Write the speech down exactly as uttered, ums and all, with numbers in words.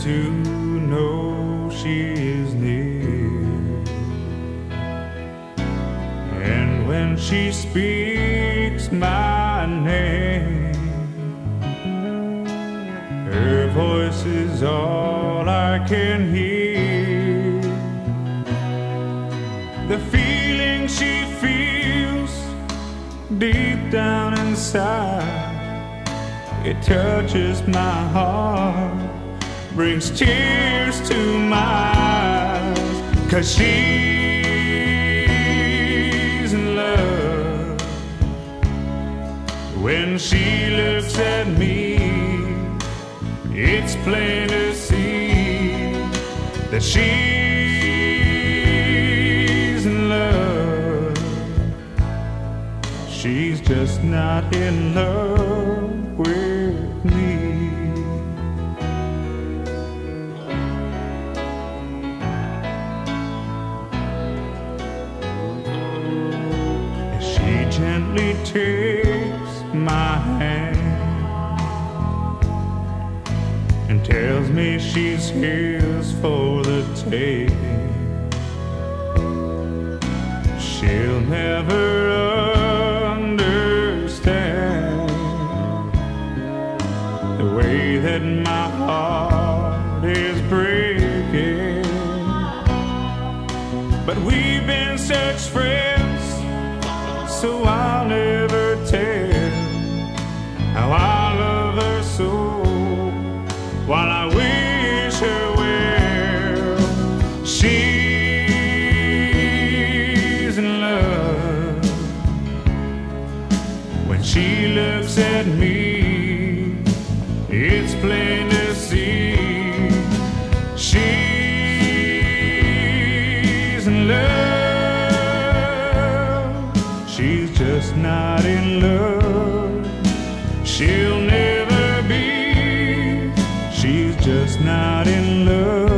to know she is near. And when she speaks my name, her voice is all I can hear. The feeling she feels deep down inside, it touches my heart, brings tears to my eyes, 'cause she's in love. When she looks at me, it's plain to see that she's in love. She's just not in love with me. As she gently takes my hand and tells me she's his for the taking, she'll never understand the way that my heart is breaking. But we've been such friends, so I'll never tell how I love her so, while I wish her well. She's in love. When she looks at me, it's plain to see she's in love. She's just not in love. She'll never be. She's just not in love.